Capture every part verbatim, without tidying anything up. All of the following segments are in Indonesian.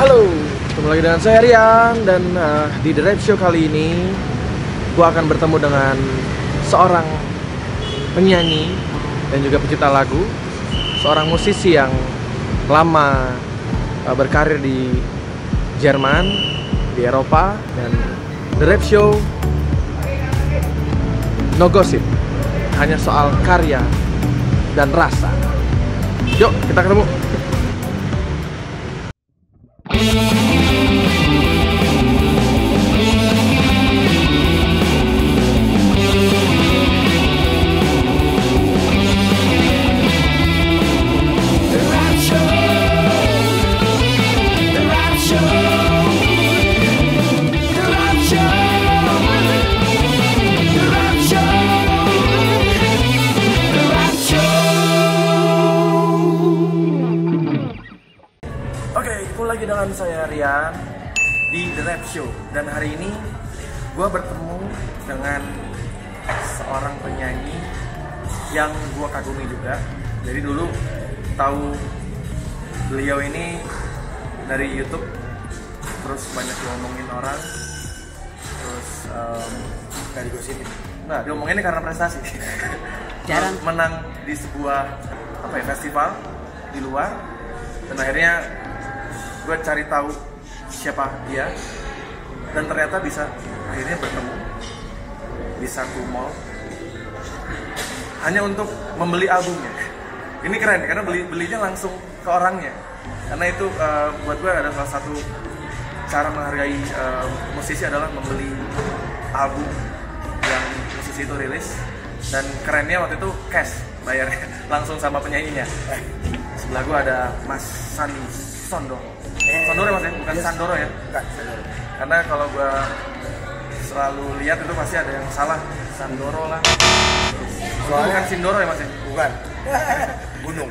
Halo, ketemu lagi dengan saya Rian. Dan uh, di The Rap Show kali ini gue akan bertemu dengan seorang penyanyi dan juga pencipta lagu, seorang musisi yang lama uh, berkarir di Jerman, di Eropa. Dan The Rap Show no gossip, hanya soal karya dan rasa. Yuk kita ketemu. Lagi dengan saya Rian di The Rap Show, dan hari ini gue bertemu dengan seorang penyanyi yang gue kagumi juga. Jadi dulu tahu beliau ini dari YouTube, terus banyak diomongin orang, terus um, dari gosipin. Nah, diomonginnya karena prestasi. Jarang menang di sebuah apa ya, festival di luar, dan akhirnya gue cari tahu siapa dia, dan ternyata bisa akhirnya bertemu di satu mall hanya untuk membeli albumnya. Ini keren karena beli belinya langsung ke orangnya, karena itu uh, buat gue ada salah satu cara menghargai uh, musisi adalah membeli album yang musisi itu rilis. Dan kerennya waktu itu cash bayarnya langsung sama penyanyinya. Eh, sebelah gue ada Mas Sandy Sondoro. Sondoro ya mas ya, bukan yes. Sandoro ya? Bukan, Sandoro. Karena kalau gua selalu lihat itu pasti ada yang salah, Sandoro lah. Soalnya bukan Sindoro ya mas ya? Bukan. Gunung.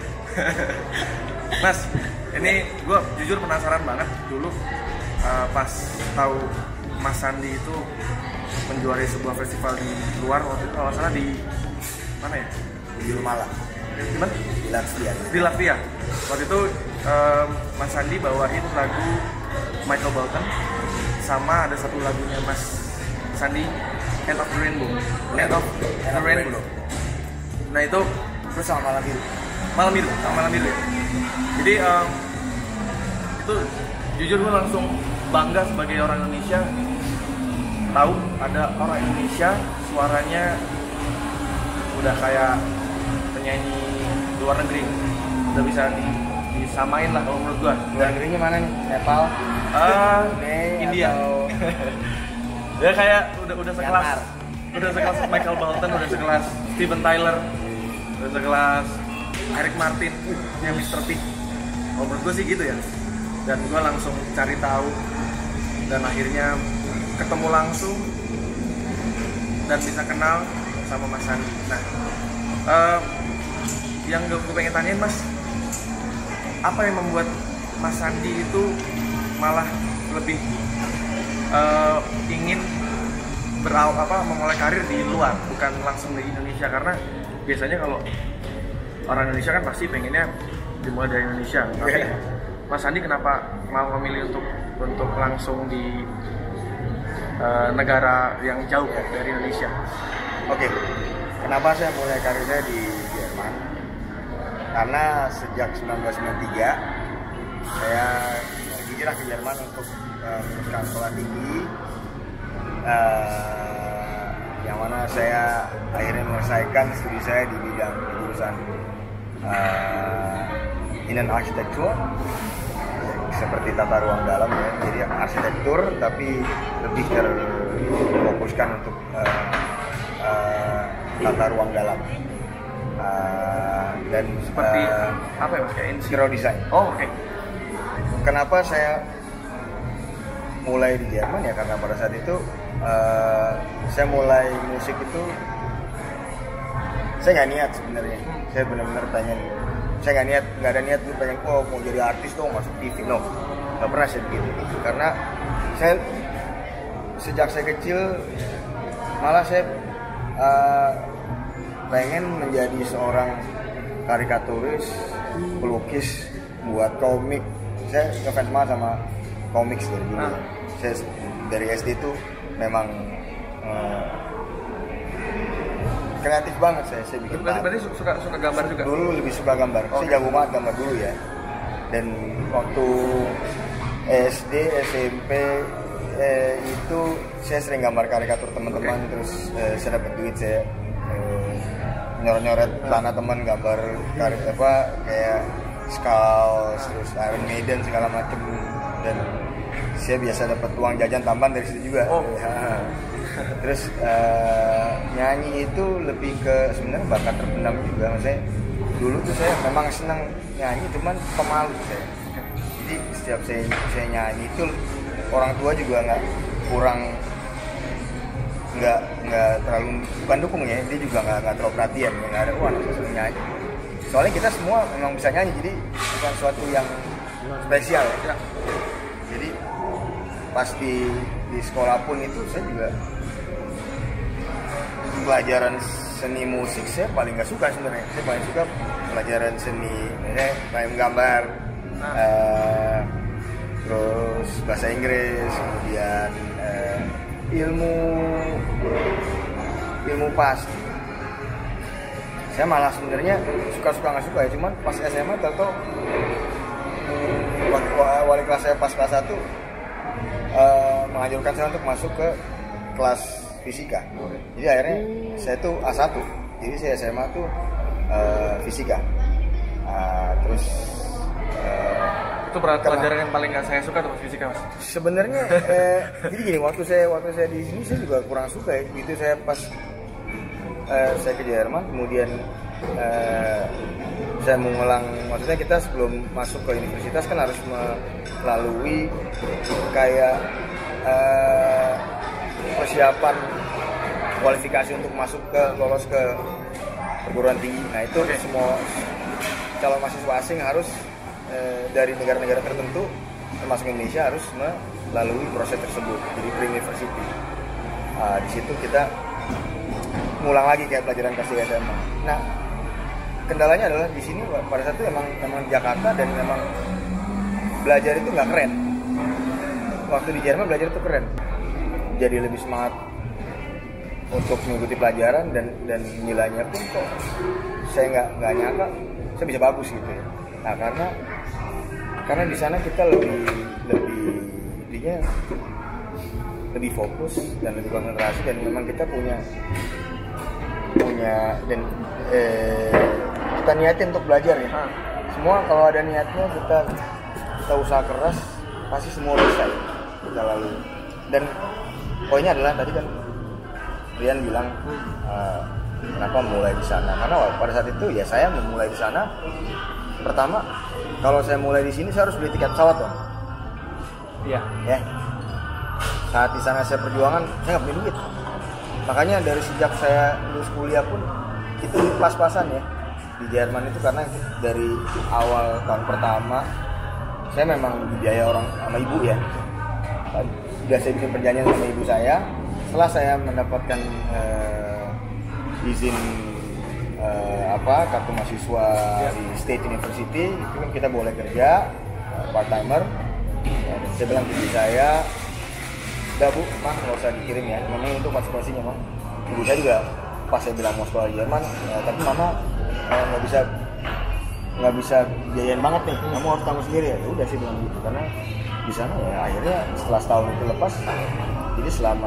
Mas, ini gua jujur penasaran banget dulu uh, pas tahu Mas Sandi itu menjuarai sebuah festival di luar, waktu itu kalau salah di mana ya? Di Malang. Di mana? Di Latvia. Di Latvia. Waktu itu um, Mas Sandi bawain lagu Michael Bolton, sama ada satu lagunya Mas Sandi, End of the Rainbow. End of the Rainbow. Nah itu terus sama Malam Biru. Malam Biru, sama Malam Biru ya. Jadi um, itu jujur gue langsung bangga sebagai orang Indonesia, tahu ada orang Indonesia suaranya udah kayak penyanyi luar negeri, udah bisa di, disamain lah kalau menurut gua. Luar negerinya mana nih? Nepal? Ah, uh, India. Atau... dia kayak udah udah sekelas, Yanar. udah sekelas Michael Bolton, udah sekelas Steven Tyler, udah sekelas Eric Martin, yang mister Big. Kalau menurut gua sih gitu ya. Dan gua langsung cari tahu, dan akhirnya ketemu langsung dan bisa kenal sama Mas Sandi. Nah, uh, yang gue pengen tanyain mas, apa yang membuat Mas Sandi itu malah lebih uh, ingin berawal apa memulai karir di luar, bukan langsung di Indonesia? Karena biasanya kalau orang Indonesia kan pasti pengennya dimulai dari Indonesia, tapi Mas Sandi kenapa mau memilih untuk untuk langsung di uh, negara yang jauh dari Indonesia? Oke, okay. Kenapa saya mulai karirnya di Jerman? Karena sejak seribu sembilan ratus sembilan puluh tiga saya hijrah ke Jerman untuk meneruskan uh, sekolah tinggi, uh, yang mana saya akhirnya menyelesaikan studi saya di bidang di jurusan uh, Innenarchitektur, seperti tata ruang dalam ya, jadi arsitektur tapi lebih terfokuskan untuk uh, uh, tata ruang dalam. Uh, dan seperti uh, apa ya mas, kayak interior design. Oh oke. Okay. Kenapa saya mulai di Jerman ya, karena pada saat itu uh, saya mulai musik itu saya nggak niat sebenarnya. Saya benar-benar pengen, saya nggak niat, nggak ada niat gue pengen oh mau jadi artis dong masuk T V, no, nggak pernah saya begitu. Karena saya sejak saya kecil malah saya uh, pengen menjadi seorang karikaturis, pelukis, buat komik. Saya ngefans banget sama komik dari dulu. Ah. Saya dari S D itu memang uh, kreatif banget saya. Saya bikin. Berarti, berarti suka suka gambar juga. Dulu lebih suka gambar. Okay. Saya jago banget gambar dulu ya. Dan waktu S D, S M P eh, itu saya sering gambar karikatur teman-teman. Okay. Terus eh, saya dapat duit, saya eh, nyoret-nyoret celana teman, gambar karik apa kayak Skulls, terus Iron Maiden segala macem. Dan saya biasa dapat uang jajan tambahan dari situ juga. Oh. Ya. Terus uh, nyanyi itu lebih ke sebenarnya bakat terpendam juga. Maksudnya dulu tuh saya memang senang nyanyi, cuman pemalu saya. Jadi setiap saya saya nyanyi itu orang tua juga nggak kurang nggak nggak terlalu bukan dukung ya, dia juga nggak nggak terlalu perhatian, nggak ada wah saya senang nyanyi. Soalnya kita semua memang bisa nyanyi, jadi bukan suatu yang spesial ya. Jadi pas di di sekolah pun itu saya juga pelajaran seni musik saya paling nggak suka sebenarnya. Saya paling suka pelajaran seni, misalnya main gambar, uh, terus bahasa Inggris, kemudian uh, ilmu ilmu pasti. Saya malah sebenarnya suka-suka nggak suka ya, cuman pas S M A tahu wali kelas saya pas kelas satu uh, menganjurkan saya untuk masuk ke kelas fisika. Jadi akhirnya saya tuh A satu. Jadi saya S M A tuh uh, fisika. Uh, terus uh, itu pelajaran yang paling nggak saya suka tuh fisika mas. Sebenarnya eh, jadi gini, waktu saya waktu saya di sini saya juga kurang suka ya. Gitu saya pas eh, saya ke Jerman, kemudian eh, saya mengulang, maksudnya kita sebelum masuk ke universitas kan harus melalui kayak eh, persiapan kualifikasi untuk masuk ke lolos ke perguruan tinggi. Nah itu okay. Semua calon mahasiswa asing harus e, dari negara-negara tertentu termasuk Indonesia harus melalui proses tersebut. Jadi pre-university. Nah, di situ kita ngulang lagi kayak pelajaran kelas tiga S M A. Nah kendalanya adalah di sini pada saat itu emang emang Jakarta dan memang belajar itu nggak keren. Waktu di Jerman belajar itu keren. Jadi lebih semangat untuk mengikuti pelajaran dan dan nilainya pun kok saya nggak nggak nyangka saya bisa bagus gitu ya. Nah karena karena di sana kita lebih lebih intinya lebih fokus dan lebih konsentrasi dan memang kita punya punya dan eh, kita niatin untuk belajar ya. Semua kalau ada niatnya kita kita usaha keras pasti semua bisa ya, kita lalui. Dan poinnya adalah tadi kan Rian bilang uh, kenapa mulai di sana, karena pada saat itu ya saya memulai di sana. Pertama kalau saya mulai di sini saya harus beli tiket pesawat dong. Iya. Ya. Saat di sana saya perjuangan saya nggak punya duit. Makanya dari sejak saya lulus kuliah pun itu pas-pasan ya di Jerman itu, karena dari awal tahun pertama saya memang dibiayai orang sama ibu ya. Sudah saya bikin perjanjian sama ibu saya. Setelah saya mendapatkan uh, izin uh, apa kartu mahasiswa di State University, itu kan kita boleh kerja uh, part timer. Ya, dan saya bilang ke ibu saya, udah bu, mah nggak usah dikirim ya, memang untuk konsekuensinya mah. Ibu saya juga pas saya bilang mau sekolah di Jerman, ya, tapi mama nggak uh, bisa nggak bisa biayain banget nih, kamu harus tanggung sendiri ya. Udah sih bilang gitu, karena di sana ya akhirnya setelah setahun itu lepas, jadi selama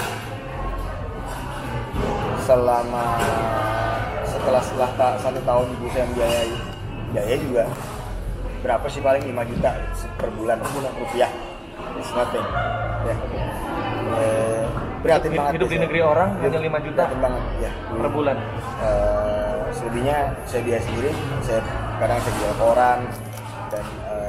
selama setelah setelah ta, satu tahun ibu saya membiayai, biaya juga berapa sih, paling lima juta per bulan, per bulan rupiah, it's nothing ya. Eh, prihatin hidup, banget hidup di negeri orang hanya lima juta banget ya per bulan. Eh, selebihnya saya biaya sendiri, saya kadang saya jual koran dan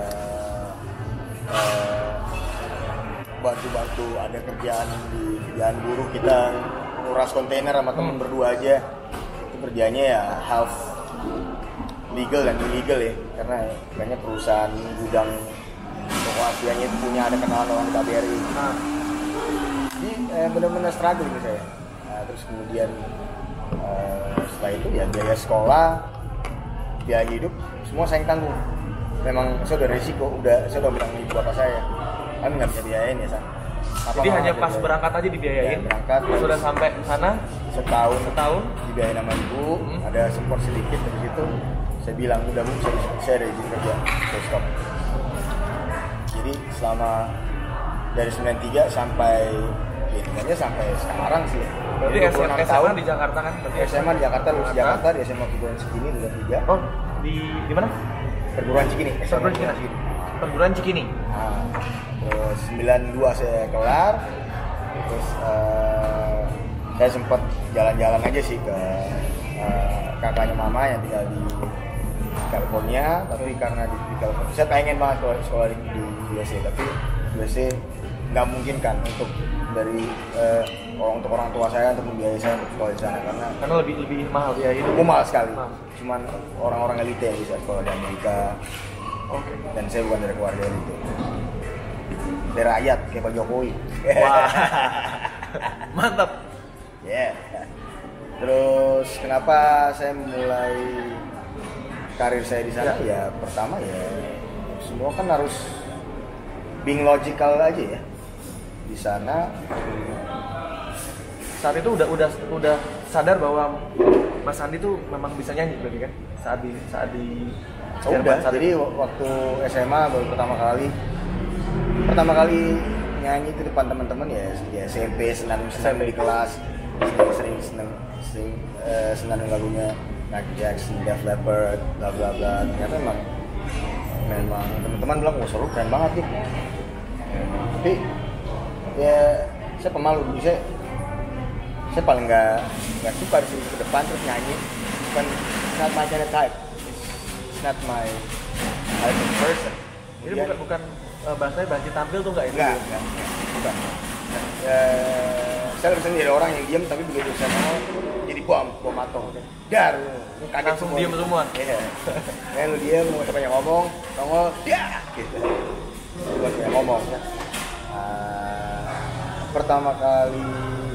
bantu-bantu ada kerjaan di kerjaan buruh, kita nguras kontainer sama temen berdua aja. Itu kerjanya ya half legal dan illegal ya, karena banyak perusahaan gudang toko Asianya itu punya ada kenalan orang K B R I. Nah, jadi eh, benar-benar struggle gitu saya. Nah, terus kemudian eh, setelah itu ya biaya sekolah, biaya hidup semua saya yang tanggung. Memang saya udah risiko, udah saya udah bilang ibu bapak saya, Kan nggak bisa biayain ya, San. Apa Jadi mama hanya aja pas biayain? berangkat aja dibiayain. Ya, berangkat. Pas sudah sampai sana Setahun, setahun. dibiayain sama ibu, Hmm. ada support sedikit dari situ. Saya bilang udah bu, saya, saya ada izin kerja, saya stop. Jadi selama dari sembilan tiga sampai ya sebenarnya sampai sekarang sih ya. Berarti Jadi S dua puluh enam M A tahun di Jakarta kan? Berarti S M A di Jakarta, lulus Jakarta. Jakarta di S M A Perguruan Cikini dua tiga. Oh, di di mana? Perguruan Cikini, S M A Perguruan Cikini. Perguruan Cikini. Nah, terus sembilan dua saya kelar, terus eh, saya sempat jalan-jalan aja sih ke eh, kakaknya mama yang tinggal di California, tapi karena di, di California saya pengen banget sekolah, sekolah di, di U S A, tapi U S A nggak mungkin kan untuk dari eh, orang untuk orang tua saya untuk membiayai saya untuk sekolah di sana karena Karena lebih lebih mahal biaya hidup. mahal sekali. Mahal. Cuman orang-orang elite yang bisa sekolah di Amerika. Oke. Dan saya bukan dari keluarga elite. Dari rakyat kayak Pak Jokowi. Wah. Mantap. Ya. Yeah. Terus kenapa saya mulai karir saya di sana? Ya. ya pertama ya semua kan harus being logical aja ya. Di sana Saat itu udah udah udah sadar bahwa Mas Andi tuh memang bisa nyanyi berarti kan? Saat di saat di oh, udah. Jadi waktu S M A baru pertama kali pertama kali nyanyi itu depan teman-teman ya, ya S M P senang senang di kelas sering senang sering uh, senang lagunya Michael Jackson, Def Leppard, bla bla bla. Ternyata memang memang teman-teman bilang wah seru keren banget nih. Tapi ya saya pemalu dulu, saya saya paling nggak nggak suka di sini ke depan terus nyanyi, bukan it's not my kind of type, it's not my type of person. Jadi bukan bukan uh, bahasanya bahasa tampil tuh nggak itu? Enggak, enggak, bukan. Ya, saya lebih senang jadi orang yang diam tapi begitu saya mau jadi bom, bom atom. Dar, kaget Langsung semua. diam semua. Iya. Kan lu diam, mau banyak ngomong, nongol, ya, gitu. Bukan banyak ngomong. Uh, pertama kali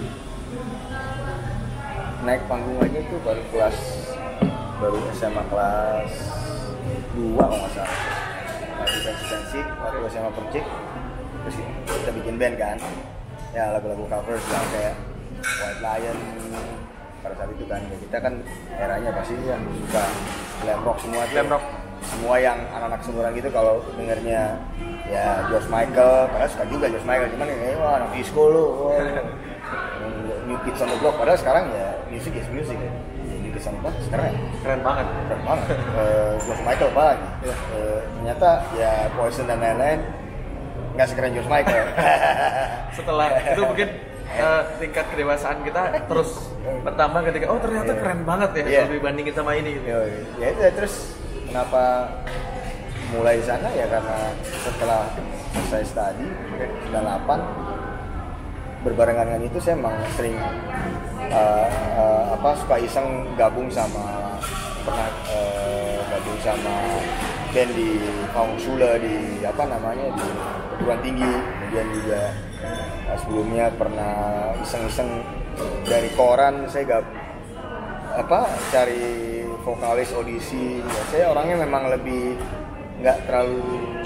naik panggung aja tuh baru kelas baru S M A kelas dua kalau nggak salah. Lagi pensi-pensi waktu S M A Percik, terus kita bikin band kan, ya lagu-lagu cover yang kayak White Lion pada saat itu kan, ya kita kan eranya pasti yang suka glam rock semua tuh, Glam rock. semua yang anak-anak seumuran gitu kalau dengernya ya George Michael, padahal suka juga George Michael, cuman ya wah anak disco lu, wah, New Kids on the Block, padahal sekarang ya music is music ya. New Kids on the Block sekarang ya Keren banget. keren banget. uh, George Michael apa lagi? Iya. Uh, ternyata ya Poison dan lain-lain nggak sekeren George Michael. Setelah itu mungkin uh, tingkat kedewasaan kita terus bertambah ketika oh ternyata Iya. keren banget ya Iya. kalau dibandingin sama ini gitu. Ya, ya itu ya, terus kenapa mulai di sana ya karena setelah selesai studi sembilan puluh delapan berbarengan dengan itu saya emang sering uh, uh, apa suka iseng gabung sama pernah uh, gabung sama band di Kaung Sula di apa namanya di perguruan tinggi, kemudian juga uh, sebelumnya pernah iseng-iseng dari koran saya gab apa cari vokalis audisi. Ya, saya orangnya memang lebih nggak terlalu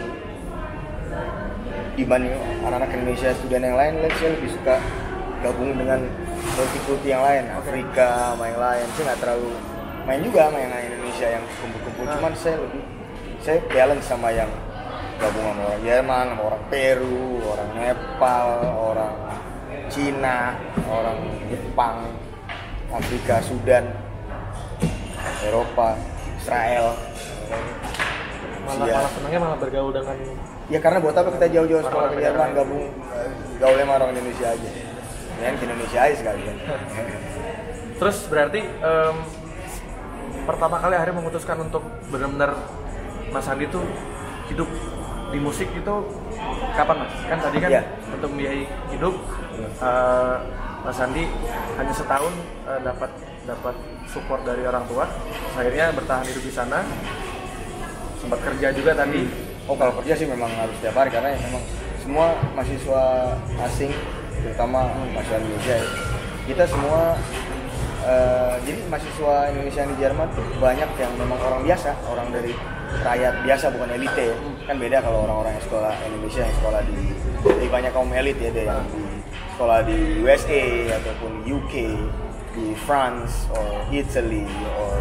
dibanding anak-anak Indonesia student yang lain, saya lebih suka gabung dengan multi-kulti yang lain, Afrika, sama yang lain. Saya nggak terlalu main juga sama yang lain Indonesia yang kumpul-kumpul, Nah. cuman saya lebih saya balance sama yang gabung sama orang Jerman, sama orang Peru, orang Nepal, orang Cina, orang Jepang, Afrika, Sudan, Eropa, Israel. Malah Iya. malah senangnya malah bergaul dengan Ya karena buat apa kita jauh-jauh sekolah Orang-orang ke Jerman negara gabung eh, gaul sama orang Indonesia aja. Ya kan ke Indonesia aja sekalian. terus berarti em, pertama kali akhirnya memutuskan untuk benar-benar Mas Andi tuh hidup di musik itu kapan Mas? Kan tadi kan Iya. untuk membiayai hidup eh, Mas Andi hanya setahun eh, dapat dapat support dari orang tua, terus akhirnya bertahan hidup di sana, sempat kerja juga tadi. Oh kalau kerja sih memang harus tiap hari karena ya memang semua mahasiswa asing terutama mahasiswa Indonesia ya, kita semua uh, jadi mahasiswa Indonesia yang di Jerman tuh banyak yang memang orang biasa, orang dari rakyat biasa, bukan elite ya. Kan beda kalau orang-orang yang sekolah Indonesia yang sekolah di, lebih banyak kaum elit ya, ada yang di sekolah di U S A ataupun U K, di France or Italy or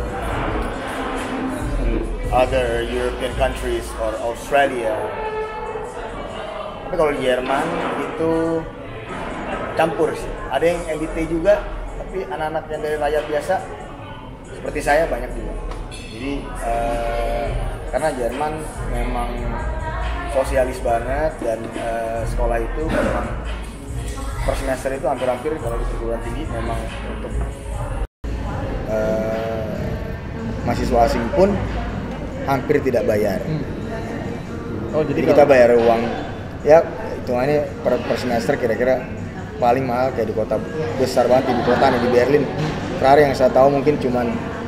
other European countries or Australia. Tapi kalau di Jerman itu campur sih. Ada yang elite juga, tapi anak-anak yang dari rakyat biasa seperti saya banyak juga. Jadi eh, karena Jerman memang sosialis banget dan eh, sekolah itu memang per semester itu hampir-hampir kalau di perguruan tinggi memang untuk eh, mahasiswa asing pun hampir tidak bayar. Hmm. Oh, jadi, jadi kita bayar uang ya hitungannya per, per semester kira-kira paling mahal kayak di kota besar banget, di kota nih di Berlin. Terakhir yang saya tahu mungkin cuman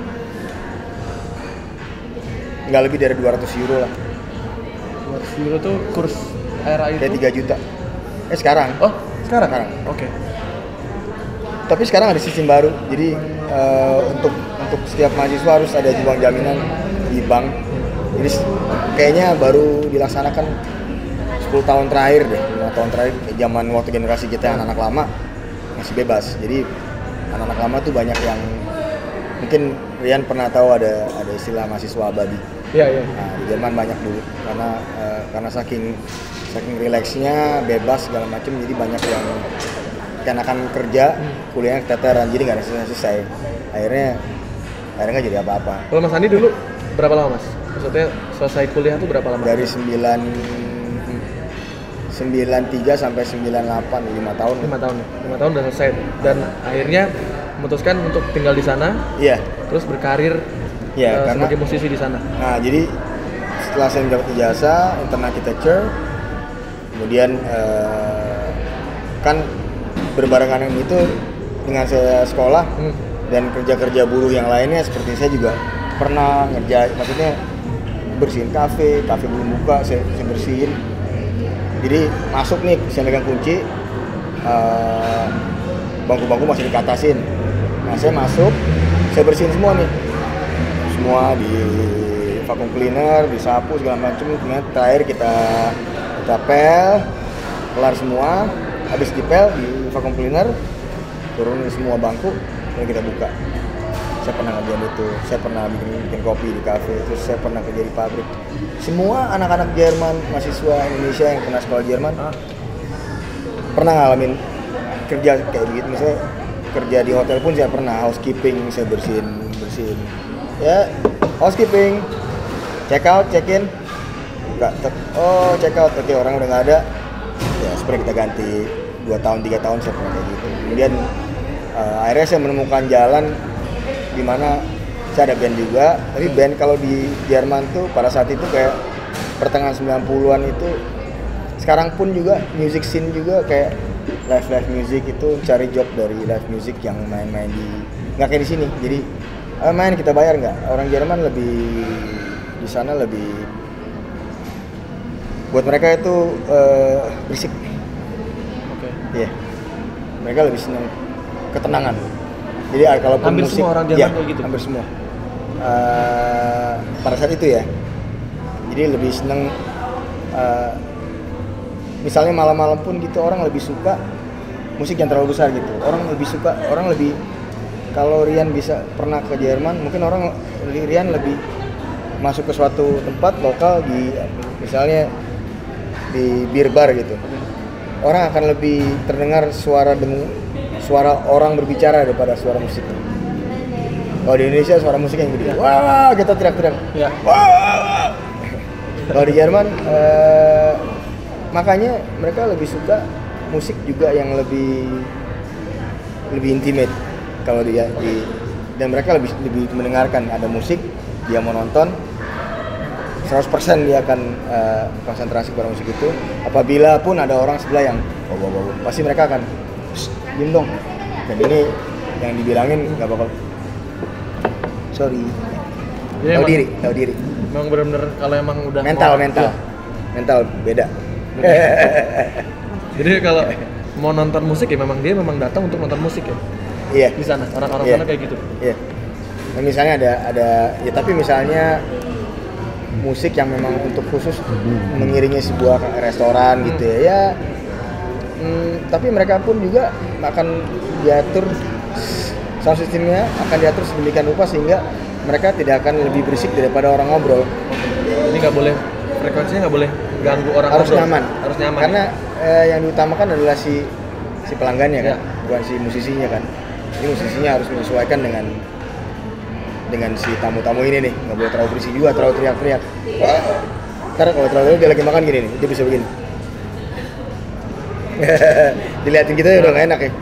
nggak lebih dari dua ratus euro lah. dua ratus euro tuh kurs era itu? Kayak tiga juta. Eh sekarang? Oh sekarang? Sekarang. Oke. Okay. Tapi sekarang ada sistem baru. Jadi uh, untuk untuk setiap mahasiswa harus ada uang jaminan di bank. Jadi kayaknya baru dilaksanakan sepuluh tahun terakhir deh, lima tahun terakhir, zaman waktu generasi kita anak-anak lama masih bebas. Jadi anak-anak lama tuh banyak yang mungkin Rian pernah tahu ada ada istilah mahasiswa abadi. Iya, iya. Nah, di Jerman banyak dulu karena uh, karena saking saking rileksnya, bebas segala macam, jadi banyak yang kan akan kerja, kuliahnya keteteran, jadi nggak ada selesai. Akhirnya akhirnya nggak jadi apa-apa. Kalau Mas Andi dulu berapa lama Mas? Maksudnya selesai kuliah tuh berapa lama? Dari sembilan sembilan tiga sampai sembilan delapan, lima tahun. lima tahun. lima tahun udah selesai dan akhirnya memutuskan untuk tinggal di sana. Iya. Terus berkarir ya, uh, karena, sebagai musisi di sana. Nah, jadi setelah saya mendapat ijazah Internal Architecture, kemudian uh, kan berbarengan itu dengan saya sekolah hmm. dan kerja-kerja buruh yang lainnya, seperti saya juga pernah ngerjain, maksudnya bersihin kafe, kafe belum buka, saya, saya bersihin. Jadi masuk nih, saya megang kunci, uh, bangku-bangku masih dikatasin. Nah saya masuk, saya bersihin semua nih, semua di vacuum cleaner, disapu segala macam. Kemudian terakhir kita kita pel, kelar semua, habis dipel di vacuum cleaner, turunin semua bangku, dan kita buka. Saya pernah ngerjain itu, saya pernah bikin, bikin kopi di kafe, terus saya pernah kerja di pabrik. Semua anak-anak Jerman, mahasiswa Indonesia yang pernah sekolah Jerman ah. pernah ngalamin kerja kayak begitu. Misalnya kerja di hotel pun saya pernah, housekeeping, saya bersihin bersihin ya, housekeeping, check out, check in, buka, oh check out, oke orang udah nggak ada, ya seperti kita ganti dua tahun tiga tahun saya pernah kayak gitu. Kemudian uh, akhirnya saya menemukan jalan di mana saya ada band juga, tapi band kalau di Jerman tuh pada saat itu kayak pertengahan sembilan puluhan itu, sekarang pun juga music scene juga kayak live live music itu cari job dari live music yang main-main di, nggak kayak di sini. Jadi ah, main kita bayar nggak? Orang Jerman lebih di sana lebih, buat mereka itu uh, berisik. Oke. Okay. Iya. Yeah. Mereka lebih senang ketenangan. Jadi kalau hampir musik, semua orang Jerman ya, kayak gitu. Hampir semua. Uh, pada saat itu ya. Jadi lebih seneng. Uh, misalnya malam-malam pun gitu orang lebih suka musik yang terlalu besar gitu. Orang lebih suka, orang lebih, kalau Rian bisa pernah ke Jerman, mungkin orang Rian lebih masuk ke suatu tempat lokal di misalnya di beer bar gitu. Orang akan lebih terdengar suara dengung, suara orang berbicara daripada suara musik. Kalau di Indonesia suara musik yang gede, wah kita teriak-teriak, ya. Wah. Kalau di Jerman, eh, makanya mereka lebih suka musik juga yang lebih lebih intimate. Kalau dia di, dan mereka lebih lebih mendengarkan ada musik, dia mau nonton, seratus persen dia akan uh, konsentrasi pada musik itu. Apabila pun ada orang sebelah yang bawa bawa, pasti mereka akan diam dong. Dan ini yang dibilangin nggak bakal sorry. Jadi tahu emang, diri, tahu diri. Memang benar-benar kalau emang udah mental, mau, mental, ya. mental beda. Jadi kalau mau nonton musik ya memang dia memang datang untuk nonton musik ya. Iya. Di sana orang-orang iya. sana kayak gitu. Iya. Nah, misalnya ada ada ya tapi misalnya musik yang memang untuk khusus mengiringi sebuah restoran gitu ya. Ya hmm, tapi mereka pun juga akan diatur sound systemnya akan diatur sedemikian rupa sehingga mereka tidak akan lebih berisik daripada orang ngobrol. Ini nggak boleh, frekuensinya nggak boleh ganggu orang Harus ngobrol. nyaman. Harus nyaman. Karena eh, yang diutamakan adalah si si pelanggannya kan, Ya. bukan si musisinya kan. Jadi musisinya harus menyesuaikan dengan dengan si tamu-tamu ini nih, nggak boleh terlalu berisik juga, terlalu teriak-teriak. Ntar kalau terlalu dia lagi makan gini nih, dia bisa begini. Dilihatin kita udah nggak enak ya.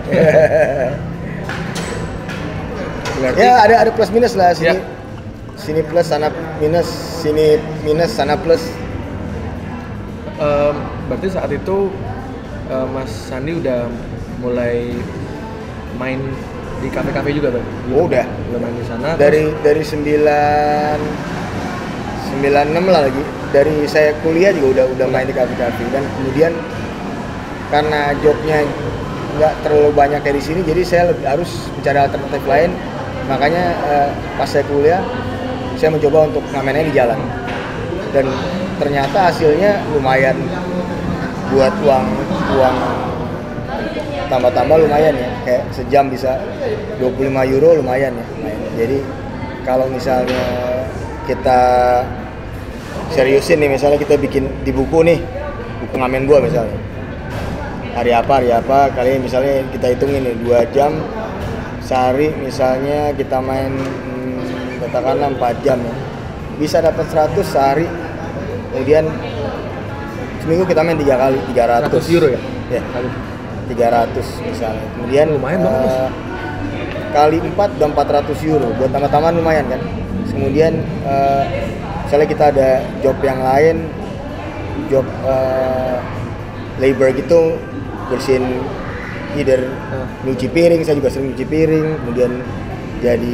Berarti, Ya ada ada plus minus lah sini. Ya. Sini plus sana minus, sini minus sana plus. em, berarti saat itu em, Mas Sandi udah mulai main di kafe-kafe juga, Bang? Oh, udah. Udah main di sana. Dari dari sembilan sembilan enam lah lagi. Dari saya kuliah juga udah udah main di kafe-kafe dan kemudian karena jobnya nggak terlalu banyak kayak di sini, jadi saya lebih harus mencari alternatif lain. Makanya eh, pas saya kuliah, saya mencoba untuk ngamennya di jalan. Dan ternyata hasilnya lumayan buat uang uang tambah-tambah lumayan ya. Kayak sejam bisa dua puluh lima euro lumayan ya. Lumayan. Jadi kalau misalnya kita seriusin nih, misalnya kita bikin di buku nih, buku ngamen gua misalnya. Hari apa, hari apa, kali ini misalnya kita hitungin nih, dua jam sehari misalnya kita main hmm, katakanlah empat jam ya. Bisa dapat seratus sehari. Kemudian seminggu kita main tiga kali, tiga ratus seratus euro ya? Ya, tiga ratus misalnya. Kemudian Lumayan banget, Mas. eh, kali empat udah empat ratus euro. Buat tambah-tambahan lumayan kan. Kemudian eh, misalnya kita ada job yang lain, job eh, labor gitu, bersihin either nyuci piring, saya juga sering nyuci piring, kemudian jadi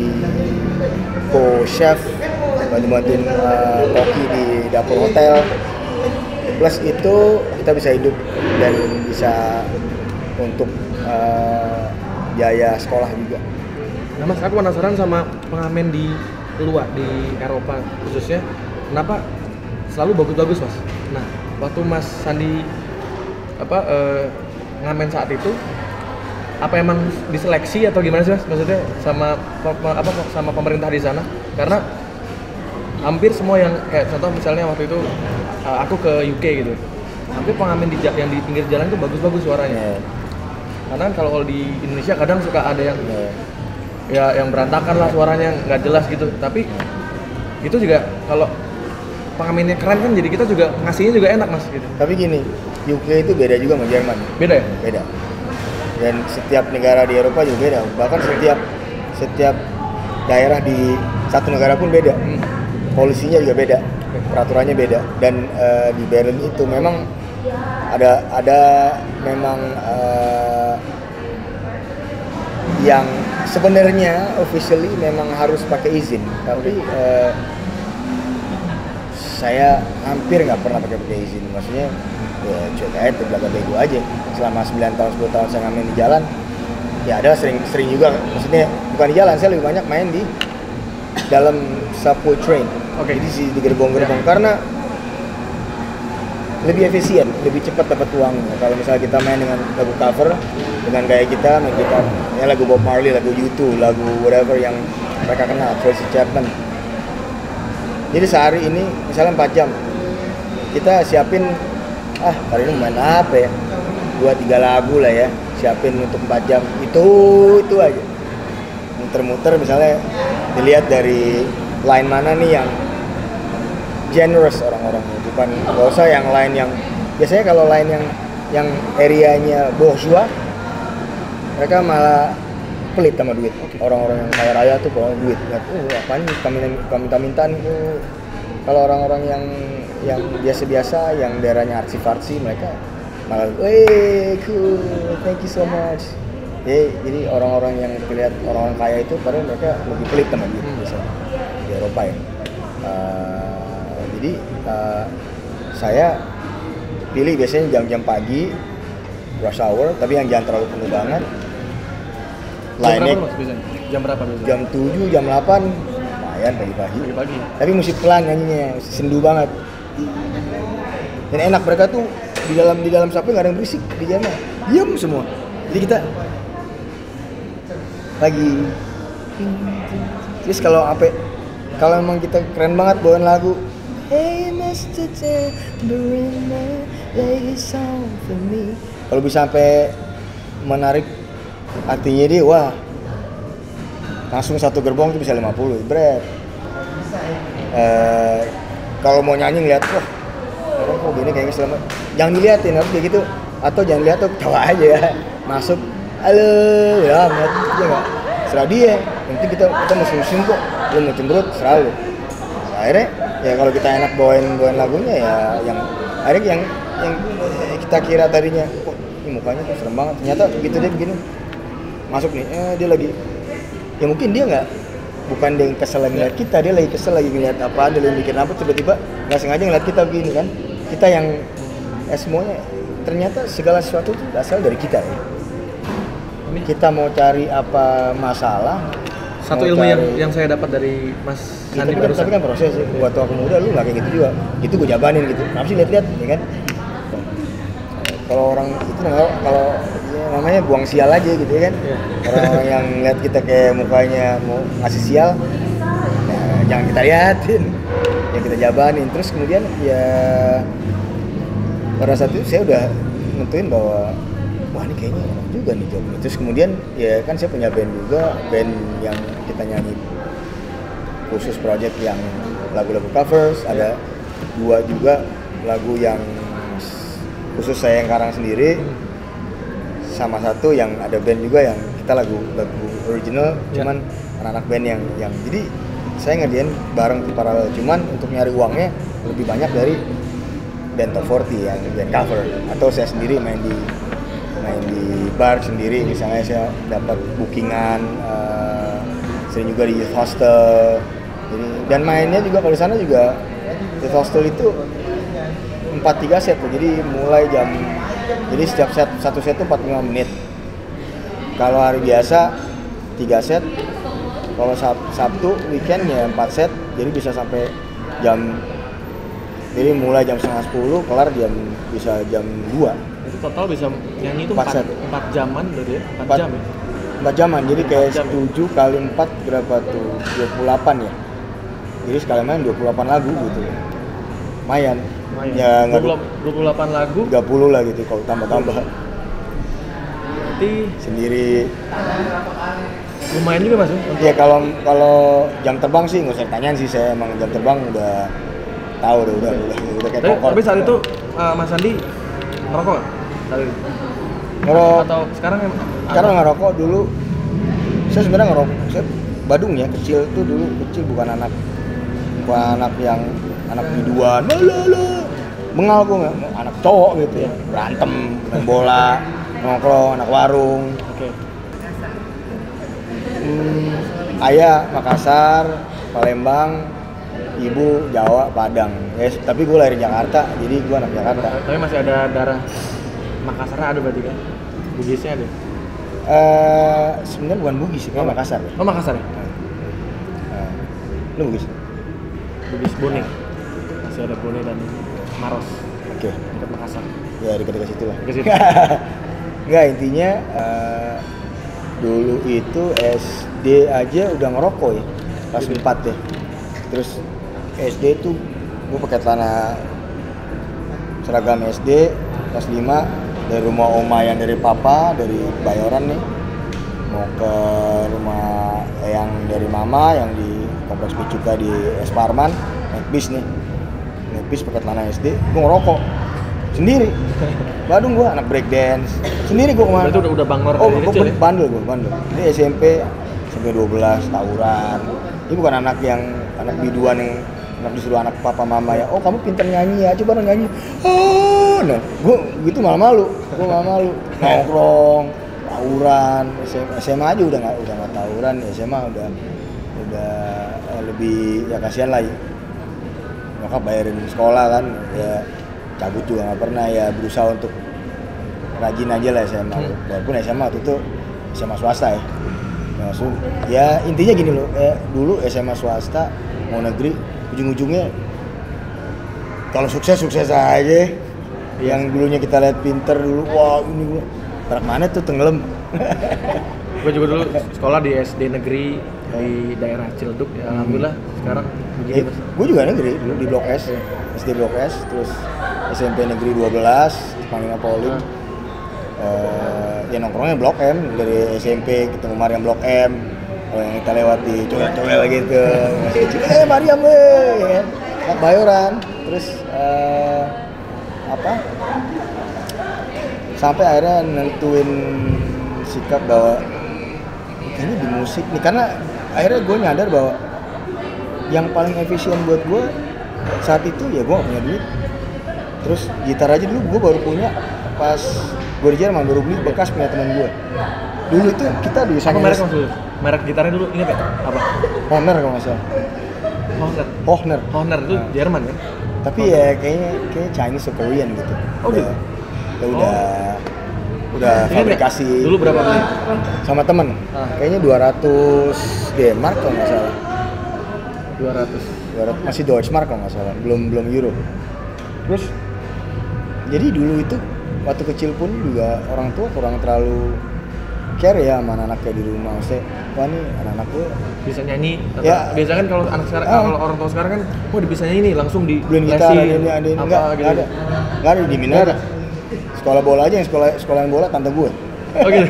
co-chef, bantu-bantuin uh, koki di dapur hotel. Plus itu kita bisa hidup dan bisa untuk uh, biaya sekolah juga. Nah, Mas, aku penasaran sama pengamen di luar, di Eropa khususnya. Kenapa selalu bagus-bagus, Mas? Nah, waktu Mas Sandi apa eh, ngamen saat itu, apa emang diseleksi atau gimana sih, Mas? Maksudnya sama apa sama pemerintah di sana? Karena hampir semua yang kayak contoh misalnya waktu itu uh, aku ke U K gitu, hampir pengamen di ja- yang di pinggir jalan itu bagus-bagus suaranya. Yeah. Karena kan kalau di Indonesia kadang suka ada yang Yeah. ya yang berantakan lah suaranya, nggak jelas gitu. Tapi itu juga kalau pengamennya keren kan, jadi kita juga ngasihnya juga enak, Mas gitu. Tapi gini, U K itu beda juga sama Jerman. Beda ya? Beda. Dan setiap negara di Eropa juga beda. Bahkan setiap setiap daerah di satu negara pun beda. Hmm. Polisinya juga beda, peraturannya beda. Dan uh, di Berlin itu memang ada ada memang uh, yang sebenarnya officially memang harus pakai izin, tapi uh, saya hampir nggak pernah pakai pakai izin. Maksudnya ya cuek aja, terbelakang bego aja. Selama sembilan tahun sepuluh tahun saya ngamen di jalan, ya ada sering sering juga. Maksudnya bukan di jalan, saya lebih banyak main di dalam subway train. Oke, okay. Jadi di gerbong-gerbong, yeah. Karena lebih efisien, lebih cepat dapat uangnya. Kalau misalnya kita main dengan lagu cover, dengan gaya kita, main kita ya lagu Bob Marley, lagu U two, lagu whatever yang mereka kenal, Tracy Chapman. Jadi sehari ini misalnya empat jam, kita siapin, ah hari ini main apa ya, dua tiga lagu lah ya, siapin untuk empat jam, itu itu aja. Muter-muter misalnya dilihat dari line mana nih yang generous orang-orangnya, bukan nggak usah yang lain yang biasanya kalau lain yang yang areanya bourgeois, mereka malah pelit sama duit. Orang-orang yang kaya raya tuh kalau duit, oh apaan nih kami minta minta nih. Oh. Kalau orang-orang yang yang biasa-biasa, yang daerahnya artsy-fartsy, mereka malah, eh cool, thank you so much. Jadi, jadi orang-orang yang terlihat orang-orang kaya itu, padahal mereka lebih pelit sama duit biasanya di Eropa ya. Uh, jadi uh, saya pilih biasanya jam-jam pagi, rush hour, tapi yang jangan terlalu penuh banget. Lainnya jam berapa, Mas, jam berapa biasanya? Jam tujuh, jam delapan lumayan pagi-pagi. Pagi-pagi. Tapi mesti pelan nyanyinya, sendu banget. Dan enak, mereka tuh di dalam di dalam sapi nggak ada yang berisik di jana, diam semua. Jadi kita lagi. Terus kalau apa? Kalau emang kita keren banget bawain lagu, Hey Mister Tambourine, lay a song for me. Kalau bisa sampai menarik hatinya dia, wah, langsung satu gerbong itu bisa lima puluh, berat. Uh, kalau mau nyanyi ngeliat, wah, orang kok gini kayaknya selama, jangan diliatin harus kayak gitu, atau jangan lihat tuh ketawa aja ya, masuk, halo, ya, ngeliat dia nggak, serah dia, nanti kita kita musim-musim kok, lu mau cemberut, serah lu. Akhirnya ya kalau kita enak bawain bawain lagunya ya, yang akhirnya yang yang kita kira tadinya, kok ini mukanya tuh serem banget, ternyata begitu dia begini, masuk nih, eh dia lagi, ya mungkin dia nggak, bukan dia yang kesel ngeliat kita, dia lagi kesel lagi ngeliat apa, dia lagi mikir apa, tiba-tiba nggak sengaja ngeliat kita begini kan, kita yang ya semuanya ternyata segala sesuatu itu asal dari kita ya. Kita mau cari apa masalah, satu ilmu cari, yang yang saya dapat dari Mas Sandi kan, tapi kan proses ya. Waktu aku muda lu nggak kayak gitu juga, itu gue jabanin gitu, kenapa sih lihat-lihat ya kan. Kalau orang itu namanya, kalau ya, namanya buang sial aja gitu ya kan. Yeah. Orang yang lihat kita kayak mukanya mau ngasih sial, nah, jangan kita liatin, ya kita jabanin. Terus kemudian ya pada saat itu saya udah nentuin bahwa wah ini kayaknya enak juga nih job. Terus kemudian ya kan saya punya band juga, band yang kita nyanyi khusus project yang lagu-lagu covers, ada dua juga lagu yang khusus saya yang karang sendiri, sama satu yang ada band juga yang kita lagu lagu original, ya. Cuman anak-anak band yang yang jadi saya ngerjain bareng paralel, cuman untuk nyari uangnya lebih banyak dari band top forty yang band cover, atau saya sendiri main di main di bar sendiri, misalnya saya dapat bookingan, uh, sering juga di youth hostel, jadi dan mainnya juga kalau di sana juga youth hostel itu empat tiga set tuh, jadi mulai jam, jadi setiap set satu set tuh empat puluh lima menit. Kalau hari biasa tiga set, kalau sab, Sabtu weekend ya empat set, jadi bisa sampai jam, jadi mulai jam setengah sepuluh, kelar jam bisa jam dua. Itu total bisa nyanyi itu empat, empat jaman berarti ya? empat jam ya? empat jaman, jadi kayak tujuh kali empat berapa tuh, dua puluh delapan ya. Jadi sekali main dua puluh delapan lagu gitu. Lumayan. Ya nggak dua puluh delapan lagu tiga puluh lah gitu kalau tambah-tambah. Berarti sendiri lumayan juga Mas. Ya kalau kalau jam terbang sih nggak usah tanyain sih, saya emang jam terbang udah tahu udah udah udah, udah kayak tapi, tapi saat itu uh, Mas Sandi ngerokok nggak? Saat itu? Ngerokok. Atau sekarang emang? Sekarang ngerokok dulu. Saya sebenarnya ngerokok. Saya Badung ya, kecil tuh dulu kecil bukan anak bukan anak yang anak biduan, lala, bengal gue nggak, anak cowok gitu ya, berantem, main bola, nongkrong, anak warung. Oke. Okay. Hmm, ayah Makassar, Palembang, ibu Jawa, Padang. Ya, tapi gue lahir Jakarta, jadi gue anak Jakarta. Tapi masih ada darah Makassarnya ada berarti kan? Bugisnya ada? Uh, sebenarnya bukan Bugis sih, kayak Makassar. Ya? Oh Makassar ya? Uh, lu Bugis? Bugis Bone. Masih ada Bone dan Maros. Oke. Okay. Dekat Makassar. Ya dekat-dekat situ lah. Dekat situ. Enggak, intinya uh, dulu itu S D aja udah ngerokok ya, kelas empat ya. Terus S D tuh gue pakai celana seragam S D, kelas lima dari rumah oma yang dari papa, dari Bayoran nih, mau ke rumah yang dari mama yang di Kompleks Picuka di Es Parman, naik bis nih, naik bis pakai celana S D, gue ngerokok sendiri. Badung gue anak break dance sendiri gue kemana? Berarti udah udah bangor oh, dari gue kecil ya? bandel gue bandel. Ini S M P sampai dua belas tawuran. Ini bukan anak yang anak biduan yang anak disuruh anak papa mama ya. Oh kamu pintar nyanyi ya, coba dong nyanyi. Oh, nah gue gitu malah malu. Gue malah malu. Nongkrong, tawuran. S M A aja udah nggak udah nggak tawuran. S M A udah udah eh, lebih ya kasihan lah. Nyokap bayarin sekolah kan ya. Cabut juga nggak pernah, ya berusaha untuk rajin aja lah S M A. Hmm. Walaupun S M A waktu itu S M A swasta ya. langsung ya intinya gini loh, eh, dulu S M A swasta mau negeri ujung-ujungnya kalau sukses sukses aja. Yang dulunya kita lihat pinter dulu, wah ini gua tarik mana tuh tenggelam. Gue juga dulu sekolah di S D negeri di daerah Ciledug ya, alhamdulillah sekarang begini Eh, mas. gue juga negeri dulu di Blok S, S D Blok S, terus S M P negeri dua belas, Panglima Polim. Uh, ya nongkrongnya Blok M, dari S M P ketemu Mariam Blok M. Kalau yang kita lewat di coba-coba gitu, masih kecil, eh Mariam weh, ya kan? Anak Bayoran, terus uh, apa? Sampai akhirnya nentuin sikap bahwa kayaknya di musik nih, karena akhirnya gue nyadar bahwa yang paling efisien buat gue saat itu ya gue gak punya duit. Terus gitar aja dulu gue baru punya pas gue di Jerman, baru beli bekas punya teman gue. Dulu itu kita bisa Apa merek maksudnya? Merek gitarnya dulu ingat ya? Apa? Hohner kalau nggak salah. Hohner. Hohner. Hohner itu Nah. Jerman kan? Tapi ya kayaknya kayak Chinese atau Korean gitu. Oh, gitu? Ya udah udah Ingat fabrikasi. nggak? Dulu berapa beli? Sama temen. Ah. Kayaknya dua ratus D-mark kalau nggak salah. dua ratus. dua ratus masih Deutschmark kalau nggak salah, belum belum euro. Terus jadi dulu itu waktu kecil pun juga orang tua kurang terlalu care ya sama anak-anaknya di rumah. Maksudnya, wah nih anak-anak gue Bisa nyanyi. Atau Ya. biasanya kan kalau anak sekarang, Ah. kalau orang tua sekarang kan, wah dia bisa nyanyi nih langsung di beliin gitar, ada ini, ada ini, apa enggak, gitu. enggak ada, enggak ada di Nggak ada. Sekolah bola aja yang sekolah sekolah yang bola tante gue. Oh gitu.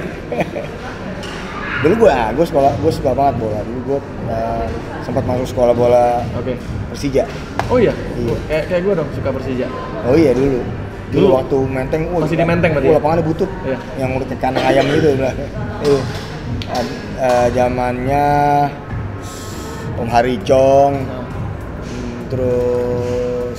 Dulu gue, ah, gue sekolah, gue suka banget bola. Dulu gue uh, sempat masuk sekolah bola Oke. Persija. Oh iya. Iya. Kayak kayak gue dong suka Persija. Oh iya dulu. Dulu, Dulu waktu Menteng, uh, masih di Menteng berarti uh, ya? lapangannya butut, Iya. yang udah kayak kandang ayam gitu, bilang. Itu Ad- uh, zamannya Om Haricong, Nah. hmm, terus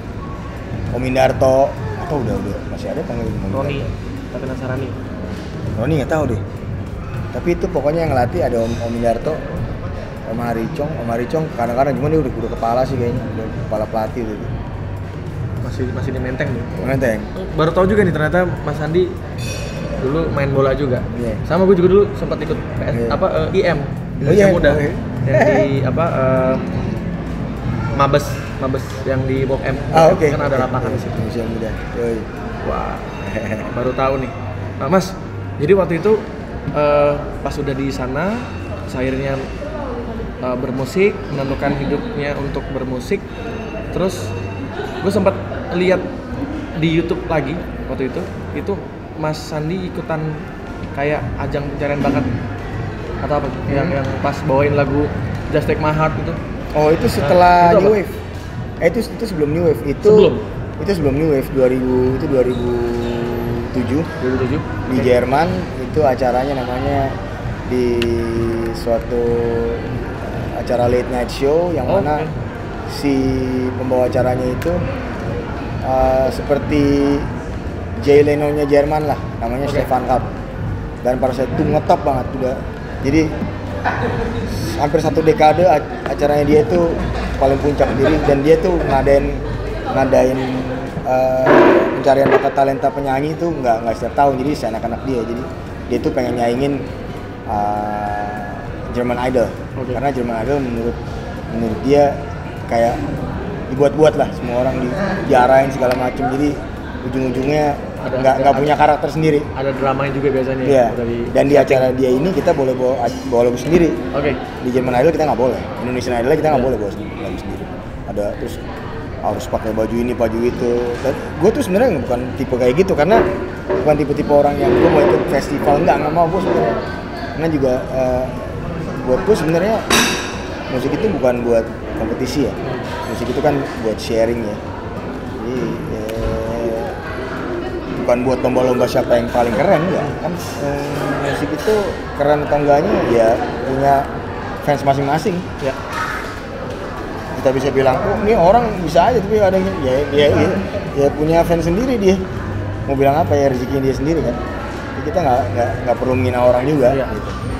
Om Indarto, atau udah udah masih ada panggil Om Roni, Indarto? tapi Nasarani. Roni nggak tahu deh. Tapi itu pokoknya yang ngelatih ada Om Om Indarto, Om Haricong, Om Haricong kadang-kadang cuma dia udah udah kepala sih kayaknya, udah kepala pelatih gitu. Masih masih di Menteng nih. Menteng. Baru tahu juga nih ternyata Mas Andi dulu main bola juga. Iya. Sama gue juga dulu sempat ikut P S, Iya. apa eh, I M Oh, Indonesia iya. Muda. Oh, iya. Yang di apa eh, Mabes, Mabes yang di Blok M. Ah oke. Kan ada lapangan di situ. Indonesia Muda. Yoi. Wah, baru tahu nih. Nah, Mas, jadi waktu itu eh, pas udah di sana, akhirnya eh, bermusik, menentukan hidupnya untuk bermusik. Terus gue sempat lihat di YouTube lagi waktu itu, itu Mas Sandi ikutan kayak ajang pencarian bakat atau apa? Hmm. Yang yang pas bawain lagu Just Take My Heart itu. Oh itu setelah Nah, itu New apa? Wave. Eh itu itu sebelum New Wave. Itu Sebelum? Itu sebelum New Wave dua ribu itu dua ribu tujuh dua ribu tujuh. di Oke. Jerman. Itu acaranya namanya di suatu acara late night show yang Oh, mana oke. si pembawa acaranya itu uh, seperti Jay Leno-nya Jerman lah, namanya Oke. Stefan Raab. Dan pada saat itu ngetop banget udah. Jadi hampir satu dekade ac- acaranya dia itu paling puncak diri, dan dia tuh ngadain ngadain uh, pencarian bakat talenta penyanyi itu nggak nggak setiap tahun, jadi anak-anak dia, jadi dia tuh pengen nyaingin uh, German Idol. Oke. Karena German Idol menurut menurut dia kayak dibuat-buat lah, semua orang di, diarahin segala macam, jadi ujung-ujungnya Ada- nggak ada- nggak punya karakter sendiri. Ada dramanya juga biasanya. Iya. Dari Dan di acara dia ini kita boleh bawa bawa lagu sendiri. Oke. Di German Idol kita nggak boleh. Indonesian Idol kita nggak Iya. boleh bawa sendiri, lagu sendiri. Ada terus harus pakai baju ini, baju itu. Dan gue tuh sebenarnya bukan tipe kayak gitu, karena bukan tipe-tipe orang yang gue mau ikut festival, nggak nggak mau gue sebenarnya. Karena juga eh, buat gue sebenarnya musik itu bukan buat kompetisi ya. Musik itu kan buat sharing ya. Jadi eh, bukan buat lomba-lomba siapa yang paling keren ya. Kan eh, musik itu keren atau enggaknya ya punya fans masing-masing. Ya. Kita bisa bilang, oh ini orang bisa aja, tapi ada yang ya, ya, ya, ya punya fans sendiri dia. Mau bilang apa ya, rezekinya dia sendiri kan. Jadi kita nggak nggak nggak perlu menghina orang juga. Iya. Gitu.